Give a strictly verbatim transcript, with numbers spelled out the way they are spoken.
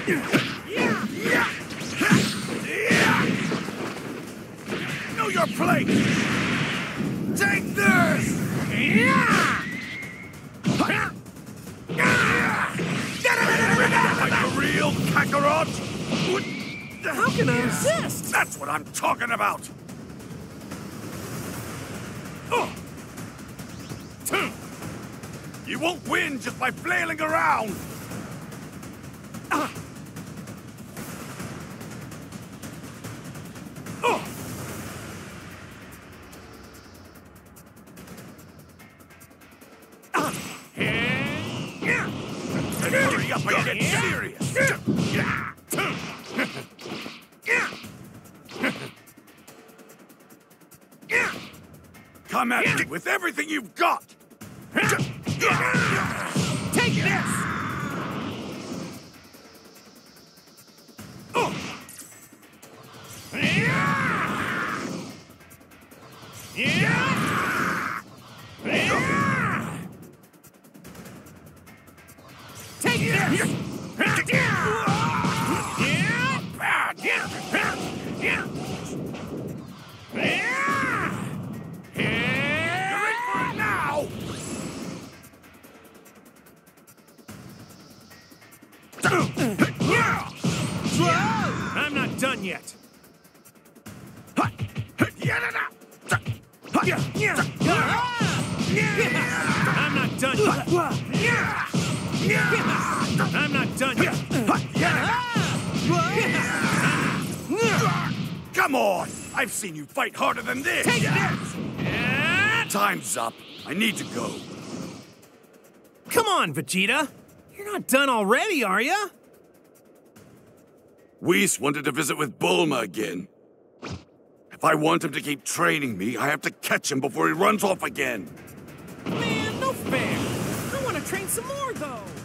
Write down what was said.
Know your place! Take this! Like a real Kakarot? How can I resist? That's what I'm talking about! Oh. You won't win just by flailing around! Ah. Oh. Ah. Hurry up and get serious! Come at me with everything you've got! Take this! Oh. Take this! I'm not done yet. I'm not done yet. I'm not done yet. Come on! I've seen you fight harder than this! Take this! Time's up. I need to go. Come on, Vegeta. You're not done already, are ya? Whis wanted to visit with Bulma again. If I want him to keep training me, I have to catch him before he runs off again. Man, no fair. I want to train some more, though.